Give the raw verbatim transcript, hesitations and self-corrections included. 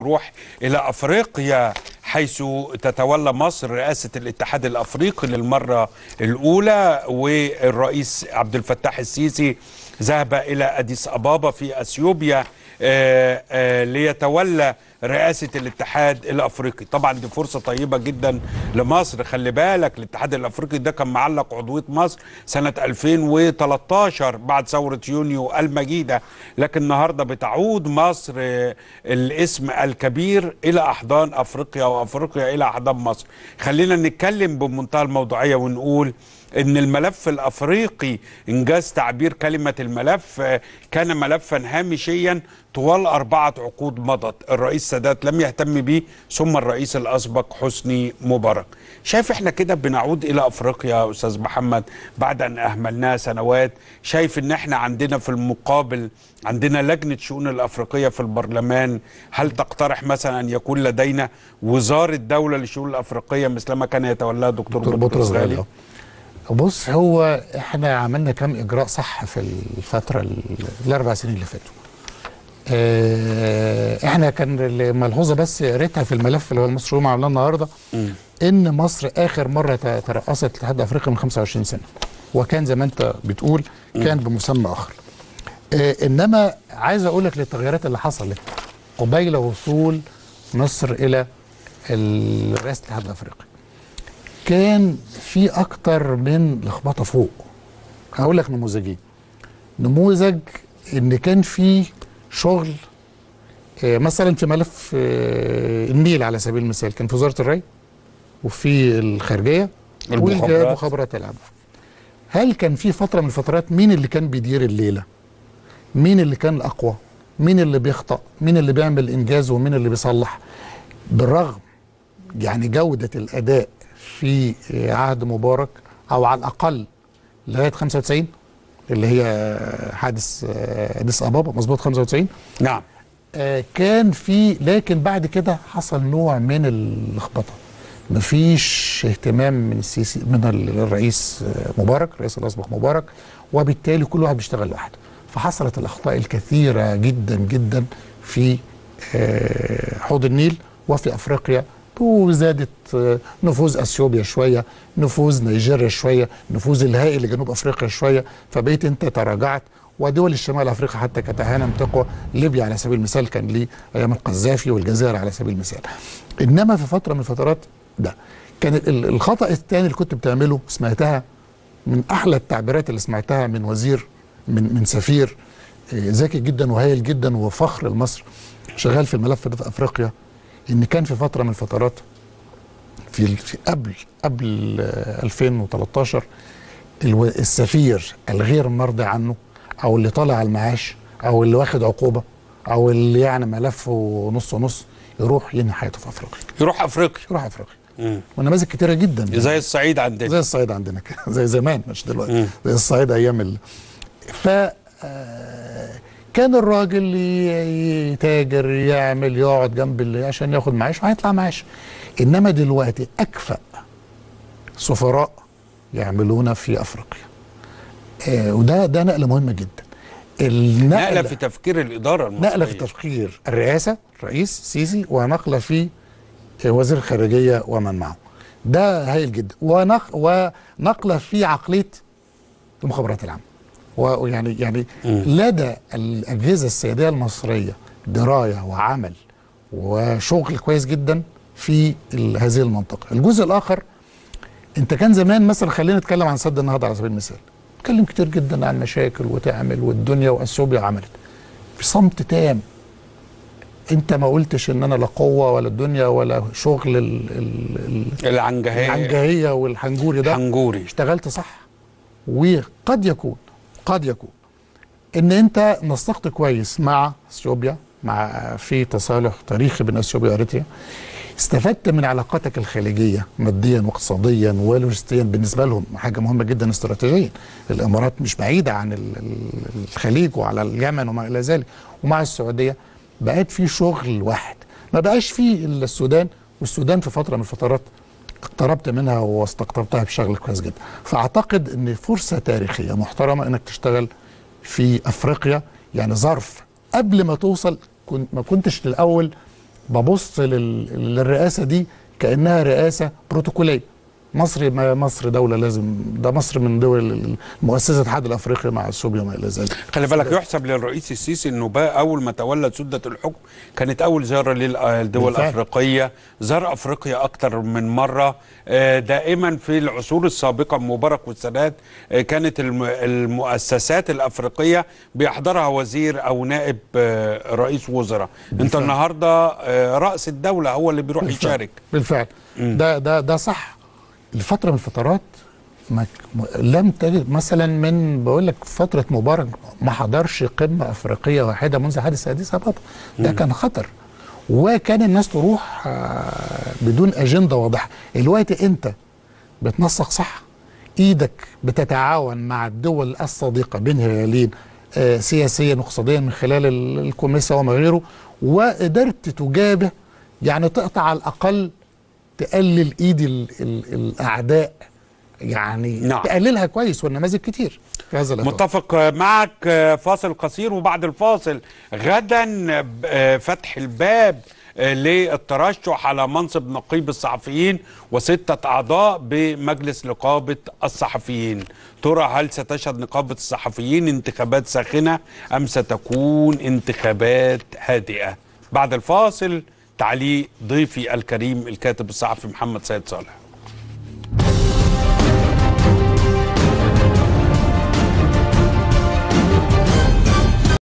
نروح إلى أفريقيا، حيث تتولى مصر رئاسة الاتحاد الأفريقي للمرة الأولى، والرئيس عبد الفتاح السيسي ذهب إلى أديس أبابا في أثيوبيا آآ آآ ليتولى رئاسة الاتحاد الأفريقي. طبعا دي فرصة طيبة جدا لمصر. خلي بالك الاتحاد الأفريقي ده كان معلق عضوية مصر سنة ألفين وتلتاشر بعد ثورة يونيو المجيدة، لكن النهاردة بتعود مصر الاسم الكبير إلى أحضان أفريقيا وأفريقيا إلى أحضان مصر. خلينا نتكلم بمنتهى الموضوعية ونقول إن الملف الأفريقي، إنجاز تعبير كلمة الملف، كان ملفا هامشيا طوال أربعة عقود مضت. الرئيس سادات لم يهتم به، ثم الرئيس الأسبق حسني مبارك. شايف إحنا كده بنعود إلى أفريقيا يا أستاذ محمد بعد أن أهملناها سنوات؟ شايف إن إحنا عندنا في المقابل عندنا لجنة شؤون الأفريقية في البرلمان؟ هل تقترح مثلا أن يكون لدينا وزارة دولة للشؤون الأفريقية مثلما كان يتولاها دكتور بطرس غالي؟ بص، هو احنا عملنا كام اجراء صح في الفتره الاربع سنين اللي فاتوا. اه احنا كان الملحوظه بس قريتها في الملف اللي هو المصري يوم عملناه النهارده، م. ان مصر اخر مره ترأست الاتحاد الافريقي من خمسة وعشرين سنه، وكان زي ما انت بتقول كان م. بمسمى اخر. اه انما عايز اقول لك للتغيرات اللي حصلت قبيل وصول مصر الى رئاسه الاتحاد الافريقي، كان في اكتر من لخبطه فوق. هقول لك نموذجين. نموذج ان كان في شغل مثلا في ملف النيل على سبيل المثال، كان في وزاره الري وفي الخارجيه والمخابرات العامه. هل كان في فتره من الفترات مين اللي كان بيدير الليله؟ مين اللي كان الاقوى؟ مين اللي بيخطأ؟ مين اللي بيعمل انجاز ومين اللي بيصلح؟ بالرغم يعني جوده الاداء في عهد مبارك، او على الاقل لغايه خمسة وتسعين اللي هي حادث اديس ابابا، مظبوط خمسة وتسعين. نعم. آه كان في، لكن بعد كده حصل نوع من اللخبطه. مفيش اهتمام من السيسي من الرئيس مبارك، الرئيس الاسبق مبارك، وبالتالي كل واحد بيشتغل لوحده. فحصلت الاخطاء الكثيره جدا جدا في آه حوض النيل وفي افريقيا، وزادت نفوذ اثيوبيا شويه، نفوذ نيجيريا شويه، نفوذ الهائل لجنوب افريقيا شويه، فبقيت انت تراجعت. ودول الشمال افريقيا حتى كانت احيانا تقوى. ليبيا على سبيل المثال كان ليه ايام القذافي، والجزائر على سبيل المثال. انما في فتره من الفترات ده كان الخطا الثاني اللي كنت بتعمله، سمعتها من احلى التعبيرات اللي سمعتها من وزير، من من سفير ذكي جدا وهايل جدا وفخر لمصر شغال في الملف ده في افريقيا، ان كان في فتره من الفترات في, في قبل قبل ألفين وتلتاشر السفير الغير مرضي عنه، او اللي طالع على المعاش، او اللي واخد عقوبه، او اللي يعني ملفه نص ونص، يروح ينهي حياته في افريقيا. يروح افريقيا يروح افريقيا. ونماذج كتيره جدا يعني. زي الصعيد عندنا. زي الصعيد عندنا كده، زي زمان مش دلوقتي. مم. زي الصعيد ايام ال... ف كان الراجل يتاجر، يعمل، يقعد جنب اللي عشان ياخد معاش وهيطلع معاش. انما دلوقتي اكفأ سفراء يعملون في افريقيا. آه وده ده نقله مهمه جدا. نقله في تفكير الاداره المصريه، نقله في تفكير الرئاسه، الرئيس السيسي، ونقله في وزير الخارجيه ومن معه. ده هايل جدا. ونق ونقله في عقليه المخابرات العامه. ويعني يعني لدى الأجهزة السيادية المصرية دراية وعمل وشغل كويس جدا في هذه المنطقة. الجزء الآخر، أنت كان زمان مثلا، خلينا نتكلم عن سد النهضة على سبيل المثال، نتكلم كتير جدا عن مشاكل وتعمل والدنيا وأثيوبيا عملت في صمت تام. أنت ما قلتش إن أنا لا قوة ولا الدنيا ولا شغل ال ال العنجهية العنجهية والحنجوري ده. حنجوري. اشتغلت صح. وقد يكون قد يكون ان انت نسقت كويس مع اثيوبيا، مع في تصالح تاريخي بين اثيوبيا واريتريا، استفدت من علاقاتك الخليجيه ماديا واقتصاديا ولوجستيا، بالنسبه لهم حاجه مهمه جدا استراتيجيا. الامارات مش بعيده عن الخليج وعلى اليمن وما الى ذلك، ومع السعوديه بقت في شغل واحد، ما بقاش في الا السودان، والسودان في فتره من الفترات اقتربت منها واستقطبتها بشغل كويس جدا. فاعتقد ان فرصه تاريخيه محترمه انك تشتغل في افريقيا، يعني ظرف قبل ما توصل كنت ما كنتش الاول ببص لل... للرئاسه دي كانها رئاسه بروتوكوليه. مصر ما مصر دوله لازم، ده مصر من دول مؤسسه الاتحاد الافريقي مع اثيوبيا وما الى ذلك. خلي بالك يحسب للرئيس السيسي انه بقى اول ما تولى سده الحكم كانت اول زياره للدول الافريقيه، زار افريقيا اكتر من مره. دائما في العصور السابقه مبارك والسادات كانت المؤسسات الافريقيه بيحضرها وزير او نائب رئيس وزراء. انت النهارده راس الدوله هو اللي بيروح بالفعل. يشارك. بالفعل م. ده ده ده صح. الفتره من الفترات ما لم تجد مثلا من بقول لك فتره مبارك ما حضرش قمه افريقيه واحده منذ حادث اديس ابابا. ده كان خطر، وكان الناس تروح بدون اجنده واضحه. الوقت انت بتنسق صح، ايدك بتتعاون مع الدول الصديقه بين هلالين سياسيا واقتصاديا من خلال الكوميسا وما غيره، وقدرت تجابه، يعني تقطع على الاقل تقلل ايد ال ال الاعداء، يعني نعم. تقللها كويس، والنماذج كتير في هذا الإطار. متفق معك. فاصل قصير وبعد الفاصل غدا فتح الباب للترشح على منصب نقيب الصحفيين وستة أعضاء بمجلس نقابة الصحفيين. ترى هل ستشهد نقابة الصحفيين انتخابات ساخنة أم ستكون انتخابات هادئة؟ بعد الفاصل تعليق ضيفي الكريم الكاتب الصحفي محمد سيد صالح.